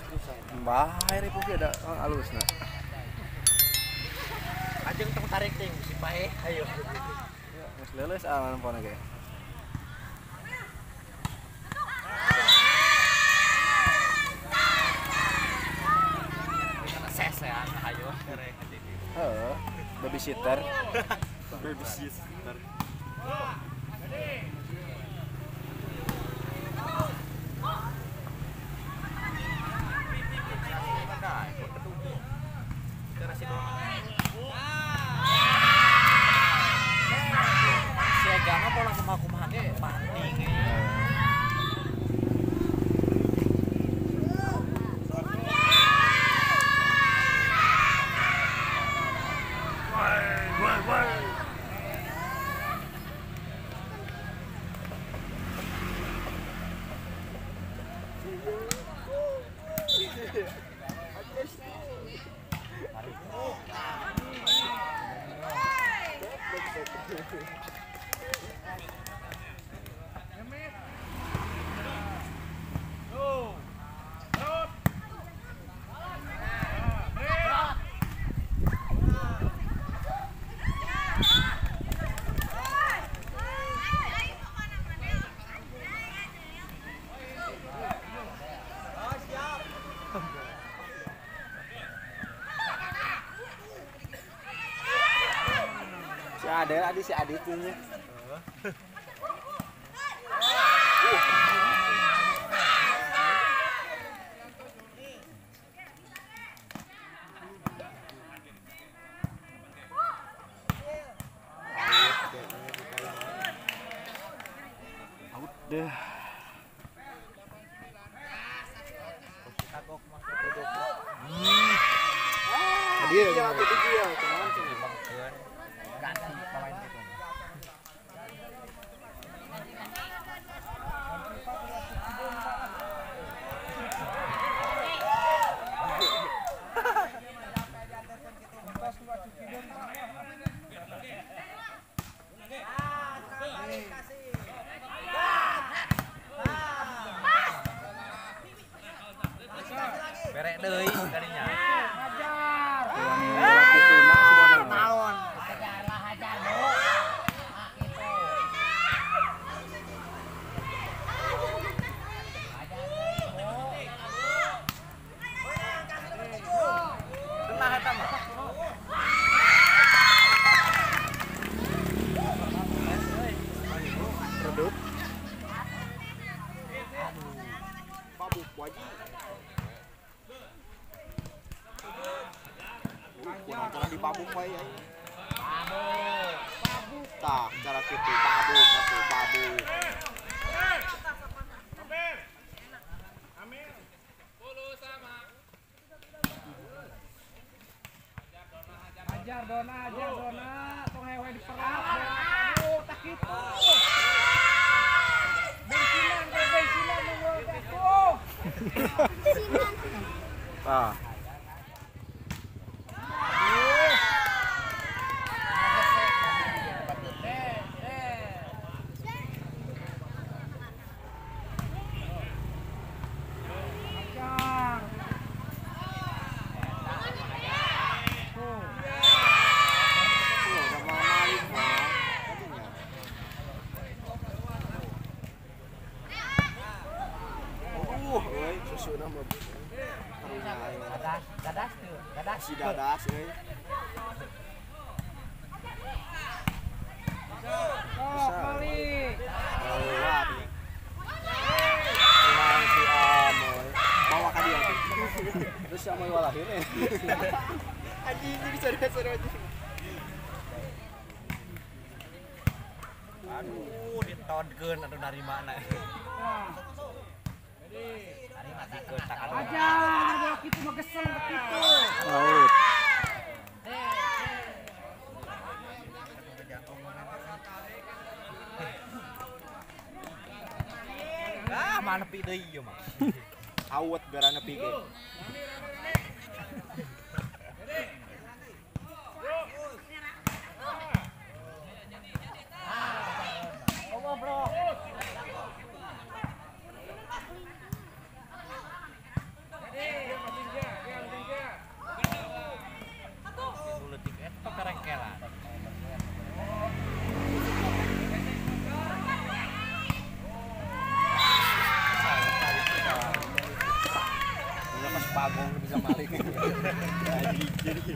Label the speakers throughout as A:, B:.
A: Bahaya nih puki ada halus nah.
B: Ajeng tong tarik ting si pae ayo.
A: Geus leuleus manempona ge.
B: Sesean ayo rek.
A: Heeh, babysitter.
B: Babysitter. Siagana pola kumaha ge pating.
A: Si Adi tuh nya. Out deh. Dia yang itu dia, cuman sini bangkeun. Ganti pemain itu. Berek deui kadinya. Hajar. Itu naon? Hajarlah hajar, Bu. Tenang eta mah. Redup.
B: Mabuk wajib. Cara di babuk bae ya. Babuk. Tah, cara kitu babuk atuh babuk.
C: Ajar dona, tong hewe diperat. Aduh, tak kitu. Bensinan nunggu atuh.
A: Ah. Susu nama
B: Dadas si dadas euy.
C: Oh, balik.
B: Lewat. Kumaha si Amoy. Bawa ka dia tuh.
A: terus sama walahir ya.
B: Anjing jadi seru-seru aja. Aduh, ditodkeun atuh dari mana.
C: Ajar, bola kitu mah gesel begitu.
A: Out.
B: Ah, mana nepi deui ieu mah. Awet gara nepi ge. Bagong bisa balik. Jadi.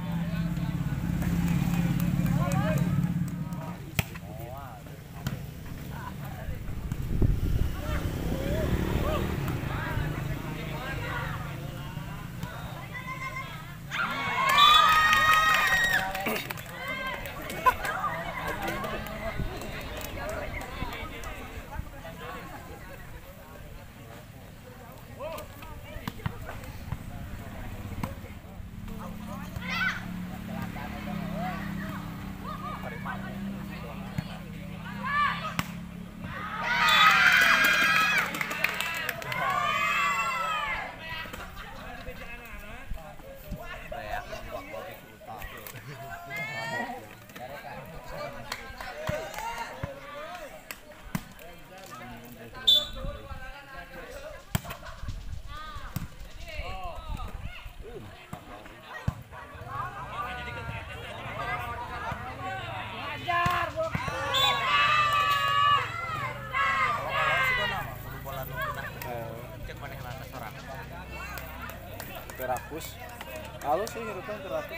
B: Terapus, kalau sih hirupan terapus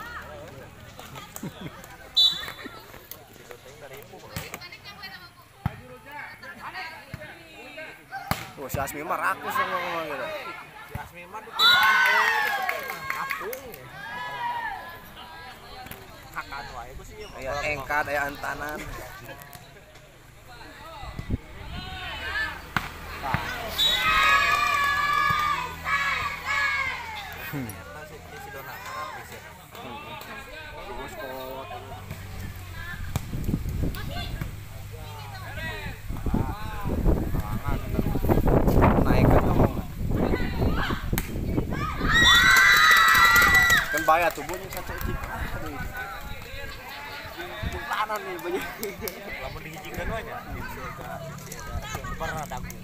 B: oh, si Asmi mah rakus yang ngomong gitu. Si Asmi mah tuh kapung. Hakan wae ku sih. Aya engkat, aya antanan. Si Dona rapis ya. Terus kok naik kan ngomong kan bayar tuh bunyi satu cik tanan nih banyak lama dihijikan aja pernah dagu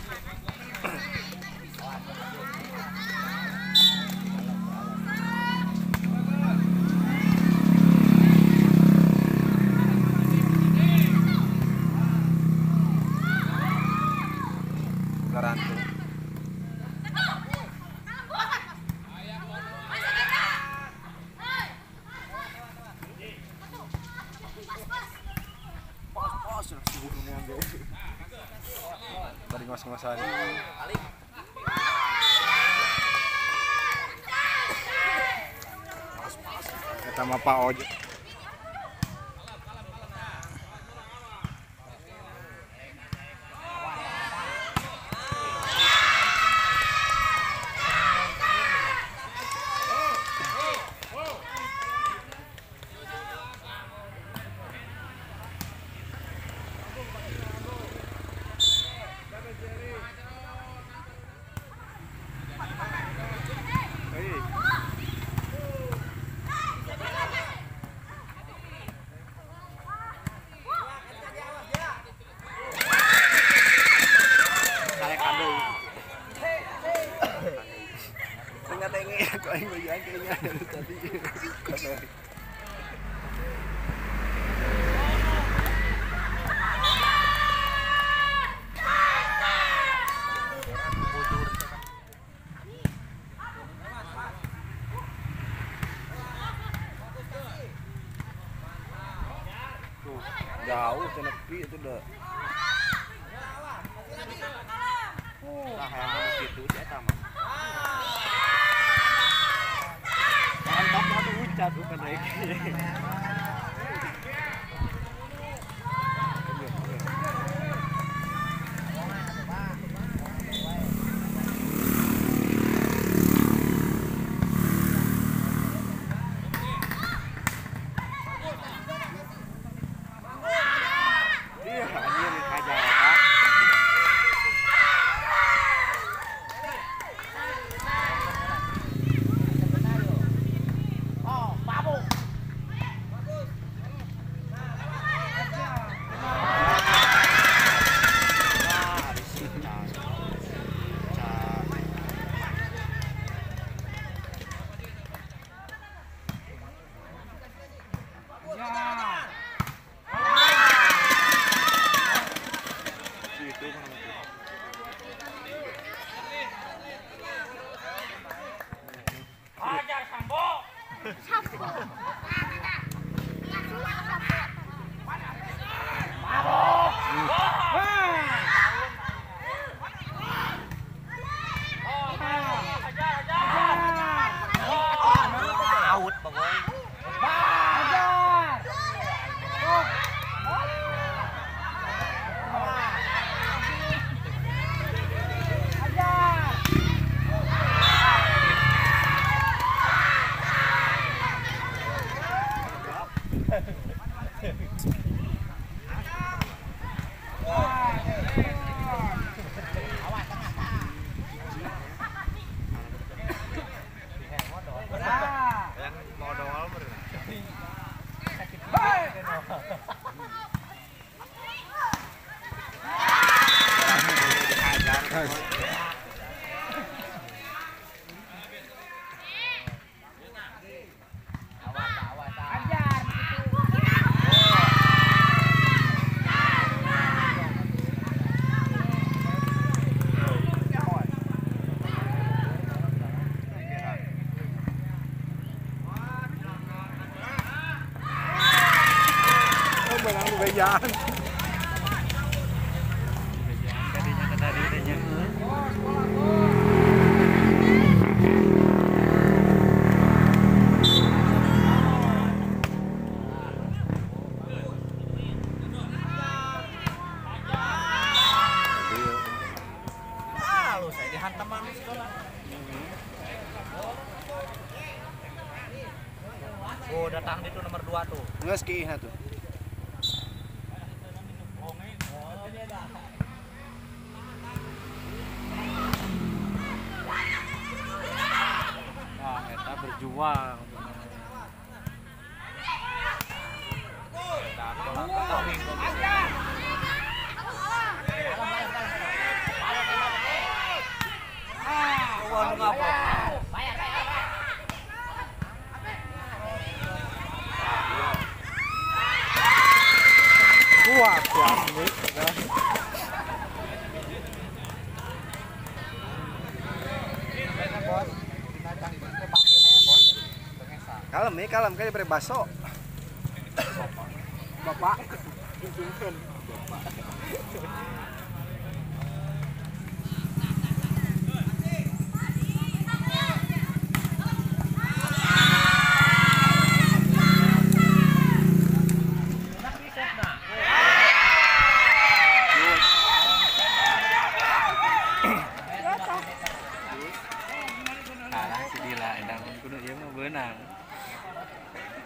B: garantu pos subuhnya ambil tadi ngos-ngosan kita mah Pak Ojo jauh tenepi itu udah nah yang gitu dia sama mantap atau ucat bukan naik Out pokoknya. Benang bejaan.
A: Tadinya ke tadi tadinya.
B: Lu saya dihantam manis sekolah. Oh, datang itu nomor 2 tuh.
D: Nggak skiing tuh.
A: Nah, kita berjuang.
B: Kuat ya, ini.
D: Kalem kali beri baso.
B: Bapak.
A: Kalah si Dila, endang kudu ieu mah beunang.